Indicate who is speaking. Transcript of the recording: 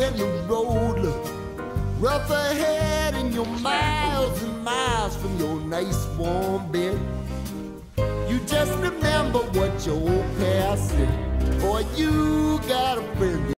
Speaker 1: when the road look rough ahead and you're miles and miles from your nice warm bed. You just remember what your old past said, boy, you got a friend.